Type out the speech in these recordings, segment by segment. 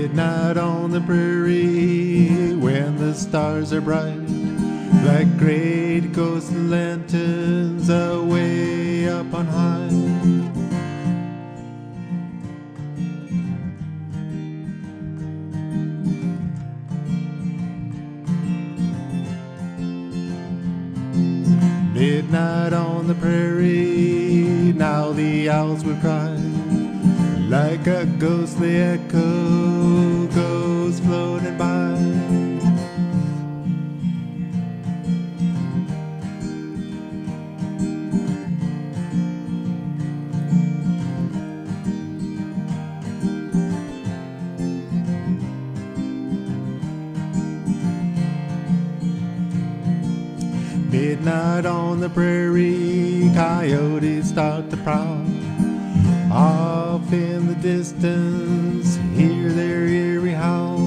Midnight on the prairie when the stars are bright, like great ghost lanterns away up on high. Midnight on the prairie, now the owls will cry, like a ghostly echo goes floating by. Midnight on the prairie, coyotes start to prowl. Off in the distance, hear their eerie howl.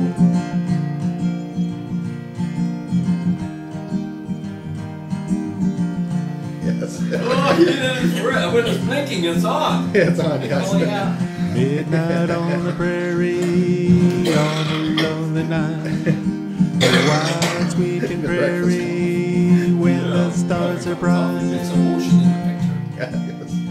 Yes. Oh, you didn't. When it's blinking, it's on. Yeah, it's on, yes. Oh, yeah. Midnight on the prairie, on a lonely night. The wide sweeping prairie, when the stars are bright. It's emotion in the picture. Yeah, yes.